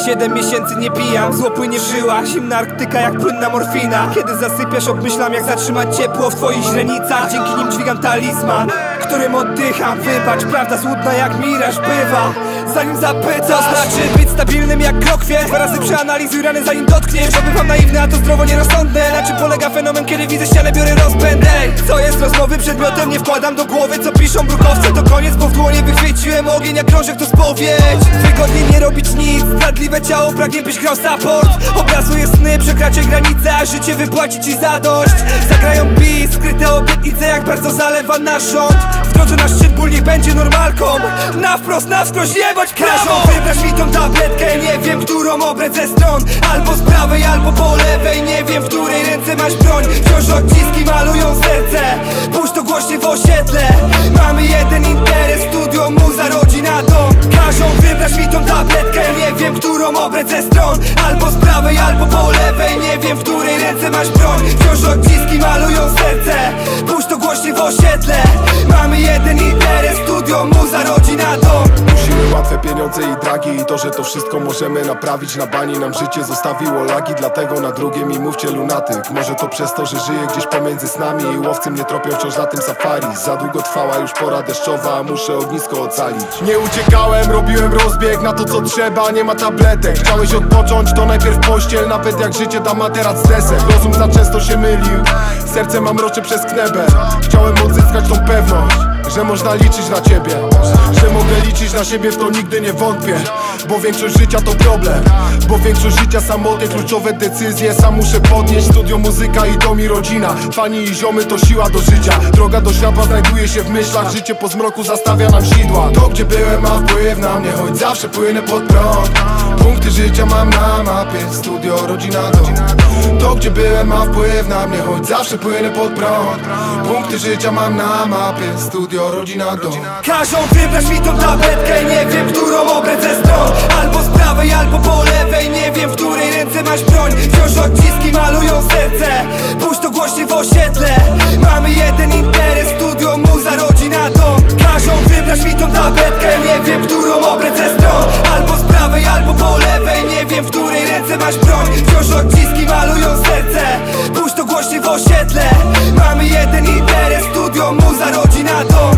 7 miesięcy nie pijam, zło płynie w żyłach, zimna Arktyka jak płynna morfina. Kiedy zasypiasz, obmyślam jak zatrzymać ciepło w twoich źrenicach. Dzięki nim dźwigam talizman, którym oddycham. Wybacz, prawda smutna jak miraż bywa. Zanim zapytasz, co znaczy być stabilnym jak krokwie. 2 razy przeanalizuj rany zanim dotkniesz. Obywam naiwny, a to zdrowo nierozsądne. Na czym polega fenomen, kiedy widzę ścianę, biorę rozpęd. Ej, co jest rozmowy przedmiotem, nie wkładam do głowy. Co piszą brukowce, to koniec, bo w dłonie wychwyciłem ogień jak krążek, to spowiedź. Wygodnie nie robić nic, zdradliwe ciało pragnie byś grał support. Obrazuje sny, przekraczaj granice, a życie wypłaci ci zadość. Zagrają bis, skryte obietnice jak bardzo zalewa nasz rząd. W drodze na szczyt ból niech będzie normalką. Na wprost, na wskroś jebać każą. Wybrać mi tą tabletkę, nie wiem którą obrać ze stron. Albo z prawej, albo po lewej, nie wiem w której ręce masz broń. Wciąż odciski malują serce, puść to głośniej w osiedle. Mamy jeden interes, studio, muza, rodzina, dom. Każą wybrać mi tą tabletkę, nie wiem którą obrać ze stron. Albo z prawej, albo po lewej, nie wiem w której ręce masz broń. Wciąż odciski malują serce, puść to głośniej w osiedle. Mamy jeden interes, studio, muza, rodzina, dom. Musimy łatwe pieniądze i dragi, i to, że to wszystko możemy naprawić. Na bani nam życie zostawiło lagi, dlatego na drugie mi mówcie lunatyk. Może to przez to, że żyję gdzieś pomiędzy snami i łowcy mnie tropią wciąż na tym safari. Za długo trwała już pora deszczowa, muszę ognisko ocalić. Nie uciekałem, robiłem rozbieg na to co trzeba, nie ma tabletek. Chciałeś odpocząć, to najpierw pościel, nawet jak życie da materac z desek. Rozum za często się mylił, serce mam mrocze przez knebel. Chciałem odzyskać tą pewność, że można liczyć na ciebie, że mogę liczyć na siebie, w to nigdy nie wątpię. Bo większość życia to problem, bo większość życia samotnie, kluczowe decyzje sam muszę podnieść. Studio, muzyka i dom i rodzina, fani i ziomy to siła do życia. Droga do światła znajduje się w myślach, życie po zmroku zastawia nam sidła. To gdzie byłem ma wpływ na mnie, choć zawsze płynę pod prąd. Punkty życia mam na mapie, studio, rodzina, dom. To gdzie byłem ma wpływ na mnie, choć zawsze płynę pod prąd. Punkty życia mam na mapie, studio, rodzina, dom. Każą wybrać mi tą tabletkę, nie wiem którą obrać ze stron. Albo z prawej, albo po lewej, nie wiem w której ręce masz broń. Wciąż odciski malują serce, puść to głośniej w osiedle. Mamy jeden interes, studio, muza, rodzina, dom. Każą wybrać mi tą tabletkę, nie wiem którą obrać ze stron. Albo z prawej, albo po lewej, nie wiem w której ręce masz broń. Wciąż odciski malują serce, puść to głośniej w osiedle. Mamy jeden interes, studio, muza, rodzina, dom.